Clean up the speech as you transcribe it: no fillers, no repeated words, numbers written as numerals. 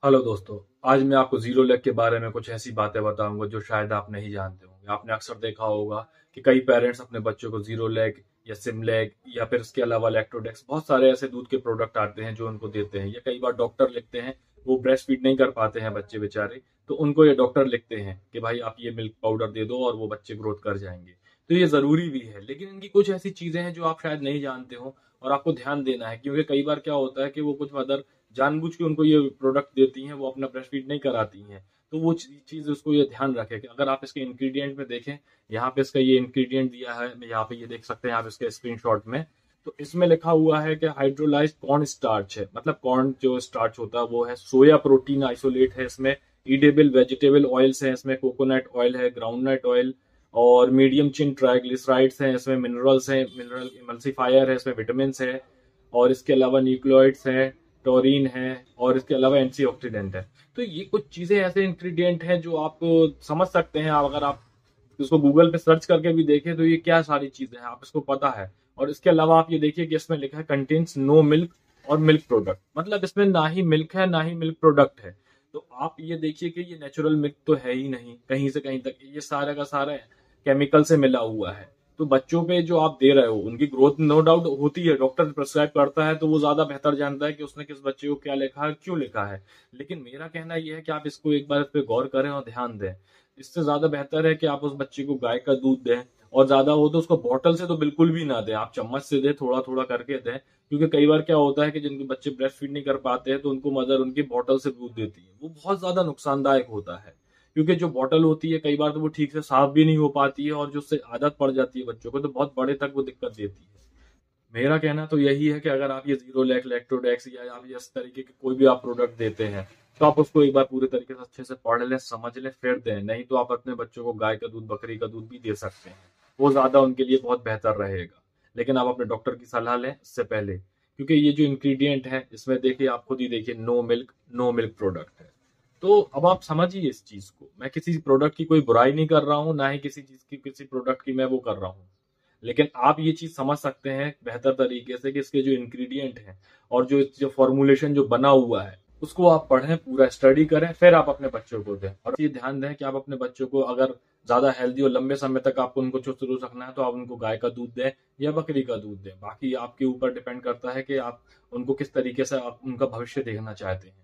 Hello दोस्तों। आज मैं आपको जीरो लेग के बारे में कुछ ऐसी बातें बताऊंगा जो शायद आप नहीं जानते होंगे। आपने अक्सर देखा होगा कि कई पेरेंट्स अपने बच्चों को जीरो लेग या सिम लेग या फिर इसके अलावा लैक्टोडेक्स, बहुत सारे ऐसे दूध के प्रोडक्ट आते हैं जो उनको देते हैं, या कई बार डॉक्टर लिखते हैं। वो ब्रेस्ट फीड नहीं कर पाते हैं बच्चे बेचारे, तो उनको ये डॉक्टर लिखते हैं कि भाई आप ये मिल्क पाउडर दे दो और वो बच्चे ग्रोथ कर जाएंगे। तो ये जरूरी भी है, लेकिन इनकी कुछ ऐसी चीजें हैं जो आप शायद नहीं जानते हो और आपको ध्यान देना है, क्योंकि कई बार क्या होता है कि वो कुछ मदर जानबूझ के उनको ये प्रोडक्ट देती हैं, वो अपना ब्रेस्ट फीड नहीं कराती हैं। तो वो चीज उसको ये ध्यान रखे कि अगर आप इसके इंग्रेडिएंट में देखें, यहाँ पे इसका ये इंग्रेडिएंट दिया है, यहाँ पे ये देख सकते हैं आप इसके स्क्रीनशॉट में। तो इसमें लिखा हुआ है कि हाइड्रोलाइज्ड कॉर्न स्टार्च है, मतलब कॉर्न जो स्टार्च होता है वो है। सोया प्रोटीन आइसोलेट है इसमें। ईडेबल वेजिटेबल ऑयल्स हैं इसमें, कोकोनट ऑयल है, ग्राउंडनट ऑयल, और मीडियम चिन ट्राइग्लिसराइड्स हैं इसमें, मिनरल्स हैं, मिनरल इमल्सिफायर है इसमें, विटामिन है, और इसके अलावा न्यूक्लियोइड्स हैं, टोरिन है, और इसके अलावा एंटीऑक्सीडेंट है। तो ये कुछ चीजें ऐसे इंग्रेडिएंट हैं जो आप समझ सकते हैं। अगर आप इसको गूगल पे सर्च करके भी देखें तो ये क्या सारी चीजें हैं, आप इसको पता है। और इसके अलावा आप ये देखिए कि इसमें लिखा है कंटेन्स नो मिल्क और मिल्क प्रोडक्ट, मतलब इसमें ना ही मिल्क है ना ही मिल्क प्रोडक्ट है। तो आप ये देखिए कि ये नेचुरल मिल्क तो है ही नहीं, कहीं से कहीं तक ये सारा का सारा केमिकल से मिला हुआ है। तो बच्चों पे जो आप दे रहे हो उनकी ग्रोथ नो डाउट होती है, डॉक्टर प्रिस्क्राइब करता है तो वो ज्यादा बेहतर जानता है कि उसने किस बच्चे को क्या लिखा है, क्यों लिखा है। लेकिन मेरा कहना यह है कि आप इसको एक बार इस पे गौर करें और ध्यान दें। इससे ज्यादा बेहतर है कि आप उस बच्चे को गाय का दूध दें, और ज्यादा हो तो उसको बॉटल से तो बिल्कुल भी ना दें, आप चम्मच से दें, थोड़ा थोड़ा करके दें। क्योंकि कई बार क्या होता है कि जिनके बच्चे ब्रेस्ट फीड नहीं कर पाते हैं तो उनको मदर उनकी बॉटल से दूध देती है, वो बहुत ज्यादा नुकसानदायक होता है। क्योंकि जो बॉटल होती है कई बार तो वो ठीक से साफ भी नहीं हो पाती है, और जो उससे आदत पड़ जाती है बच्चों को तो बहुत बड़े तक वो दिक्कत देती है। मेरा कहना तो यही है कि अगर आप ये जीरो लैक लैक्टोडेक्स या आप ये इस तरीके के कोई भी आप प्रोडक्ट देते हैं, तो आप उसको एक बार पूरे तरीके से अच्छे से पढ़ लें, समझ लें, फिर दें। नहीं तो आप अपने बच्चों को गाय का दूध, बकरी का दूध भी दे सकते हैं, वो ज्यादा उनके लिए बहुत बेहतर रहेगा। लेकिन आप अपने डॉक्टर की सलाह लें इससे पहले, क्योंकि ये जो इंग्रेडिएंट है इसमें देखिए, आप खुद ही देखिए, नो मिल्क प्रोडक्ट है। तो अब आप समझिए इस चीज को। मैं किसी प्रोडक्ट की कोई बुराई नहीं कर रहा हूँ, ना ही किसी चीज की, किसी प्रोडक्ट की मैं वो कर रहा हूँ। लेकिन आप ये चीज समझ सकते हैं बेहतर तरीके से कि इसके जो इंग्रेडिएंट हैं और जो फॉर्मुलेशन जो बना हुआ है उसको आप पढ़ें, पूरा स्टडी करें, फिर आप अपने बच्चों को दें। और ये ध्यान दें कि आप अपने बच्चों को अगर ज्यादा हेल्दी और लंबे समय तक आपको उनको चुस्त दुरुस्त रखना है तो आप उनको गाय का दूध दें या बकरी का दूध दें। बाकी आपके ऊपर डिपेंड करता है कि आप उनको किस तरीके से आप उनका भविष्य देखना चाहते हैं।